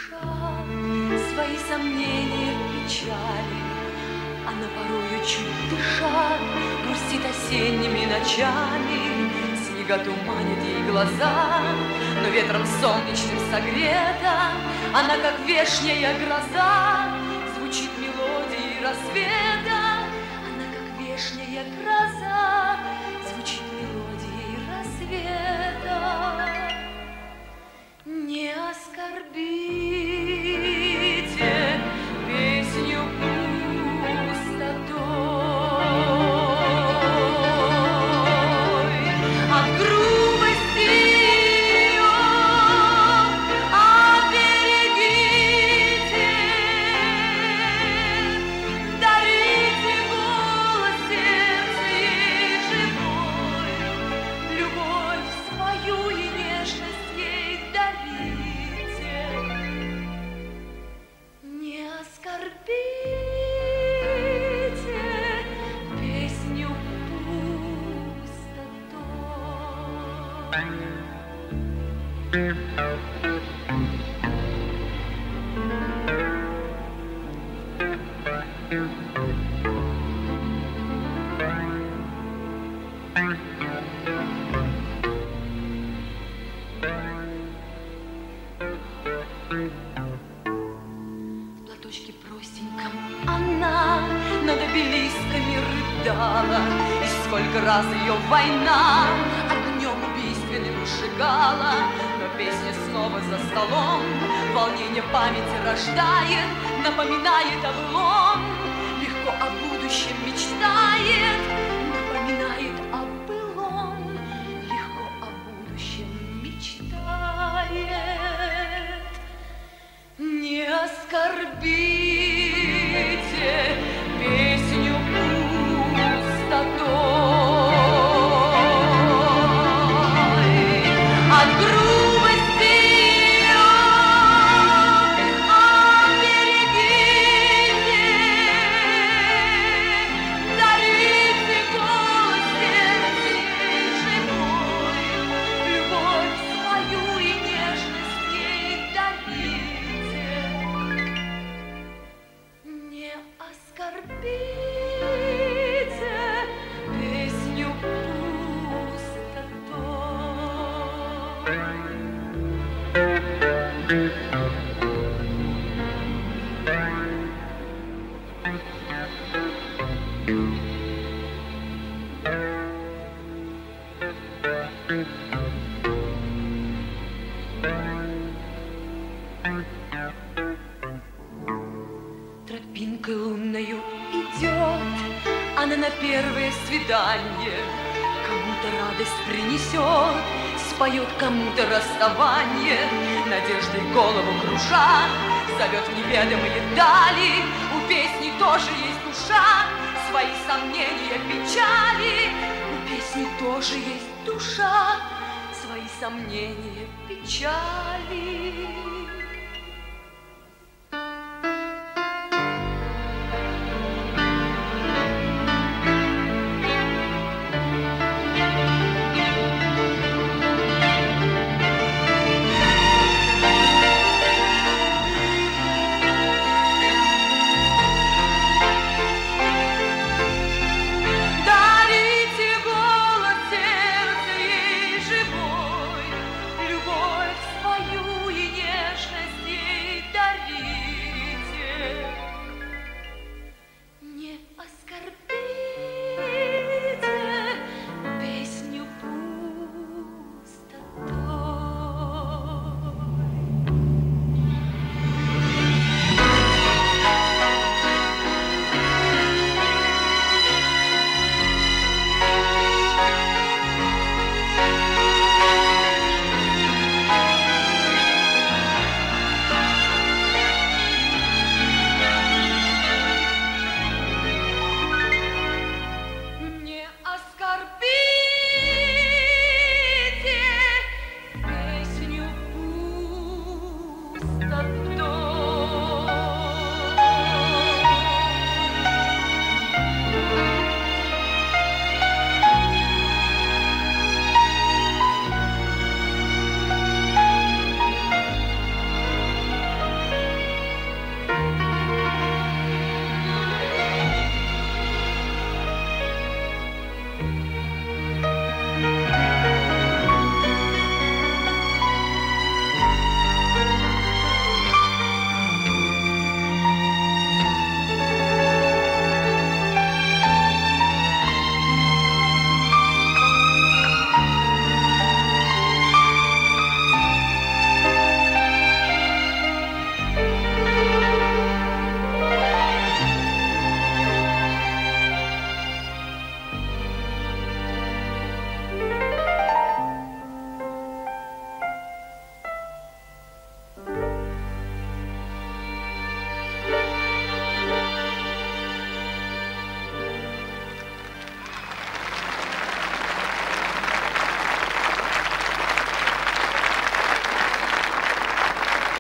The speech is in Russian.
душа, свои сомнения, печали. Она порою чуть дыша грустит осенними ночами. Снега туманит ей глаза, но ветром солнечным согрета она, как вешняя гроза, звучит мелодией рассвета. Она, как вешняя гроза, звучит мелодией рассвета. Не оскорбите песню пустотой, от грубости ее оберегите, дарите голос сердцу ей живой, любовь свою и нежность ей дарите. Не оскорбите песню пустотой. В платочке простеньком она над обелисками рыдала, и сколько раз ее война огнем убийственным сжигала. Но песня снова за столом волнение памяти рождает, напоминает о былом, легко о будущем мечтает, напоминает о былом, легко о будущем мечтает. Не оскорбите песню пустотой, от грубости ее оберегите, дарите голос сердцу ей живой, любовь свою и нежность ей дарите. Не оскорбите песню пустотой. Тропинкой лунною идет она на первое свидание, кому-то радость принесет, споет кому-то расставание, надеждой голову круша, зовет в неведомые дали. У песни тоже есть душа, свои сомнения, печали. У песни тоже есть душа, свои сомнения, печали.